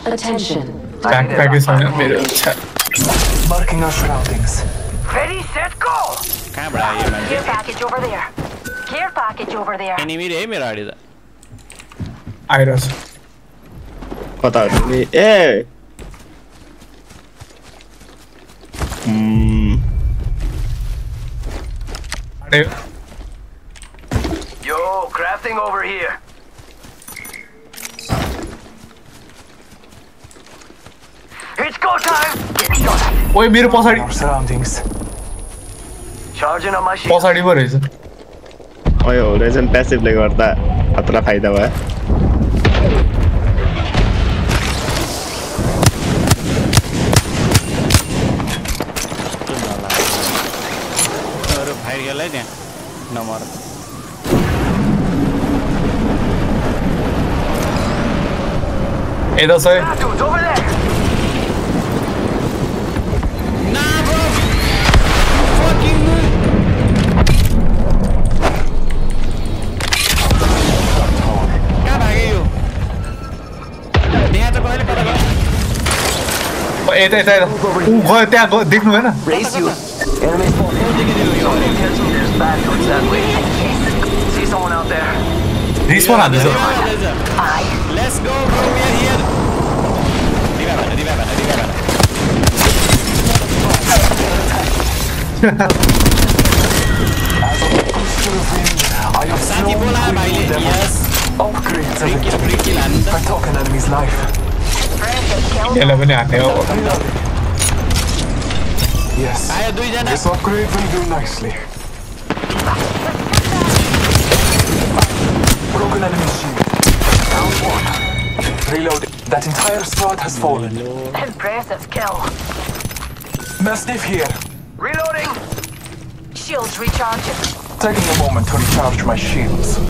Attention. Backpack is on मेरे अच्छा. Marking our surroundings. Ready, set, go! कहाँ बड़ा ये मैं? Care package over there. Care package over there. Enemy रहे मेरा आड़ी था. Iris. पता नहीं. Yo, crafting over here. It's go time. Get shot. ओए मेरो पछाडी. Our surroundings. Charging on my shield. पछाडी पो रहेछ. ओए हो रहेछ प्यासिभले गर्दा खतरा फाइदा भयो. अरे भाई गया ले नंबर. ए दस है. Dude's over there. Nah, bro. Fucking. कहाँ भागे यो? यहाँ तो पहले पता करो. ए त गयो त्यहाँ देख्नु भएन. Raise you. Enemy spawn. There's bad dudes that way. See someone out there? Respawn आउँदैछ. Let's go, bro. We are here. I have साथी बोला भाईले. Yes. upgrades of Break kill हान्नु त. I took an enemy's life. यसलाई पनि हान्ने हो. Yes. आयो दुई जना. This upgrade will do nicely. Broken enemy shield. Down one. Reload. That entire squad has fallen. Impressive kill. Mastiff here. Reloading. Shields recharging. Taking a moment to recharge my shields.